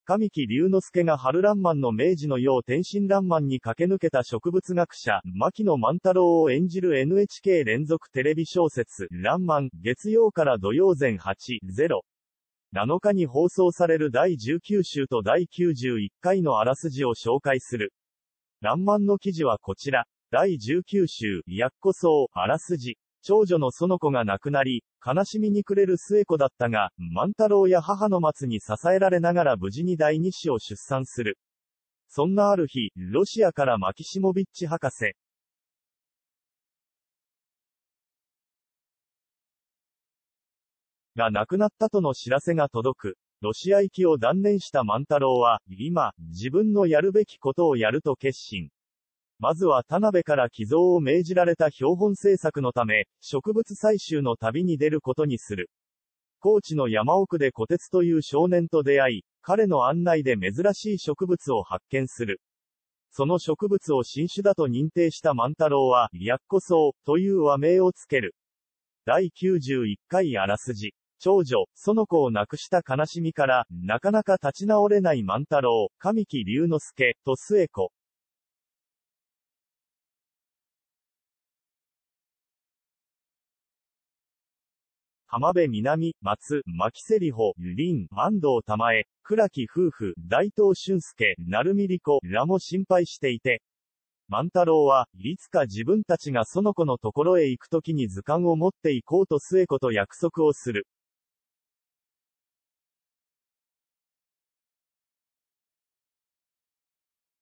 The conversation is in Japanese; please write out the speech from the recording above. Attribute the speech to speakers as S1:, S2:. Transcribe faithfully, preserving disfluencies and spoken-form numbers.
S1: 神木隆之介が春爛漫の明治の世を天真爛漫に駆け抜けた植物学者、牧野万太郎を演じる エヌエイチケー 連続テレビ小説、爛漫、月曜から土曜前はち、ゼロ。なのかに放送されるだいじゅうきゅう週とだいきゅうじゅういっ回のあらすじを紹介する。爛漫の記事はこちら。だいじゅうきゅう週、やっこそう、あらすじ。長女の園子が亡くなり、悲しみに暮れる末子だったが、万太郎や母の松に支えられながら無事に第二子を出産する。そんなある日、ロシアからマキシモビッチ博士が亡くなったとの知らせが届く。ロシア行きを断念した万太郎は、今、自分のやるべきことをやると決心。まずは田辺から寄贈を命じられた標本制作のため、植物採集の旅に出ることにする。高知の山奥で小鉄という少年と出会い、彼の案内で珍しい植物を発見する。その植物を新種だと認定した万太郎は、やっこそうという和名をつける。だいきゅうじゅういっ回あらすじ。長女、園子を亡くした悲しみから、なかなか立ち直れない万太郎、神木隆之介と末子。浜辺美波、松、牧瀬里穂、林、安藤玉江、倉木夫婦、大東俊介、成海莉子らも心配していて、万太郎はいつか自分たちが園子のところへ行くときに図鑑を持って行こうと末子と約束をする。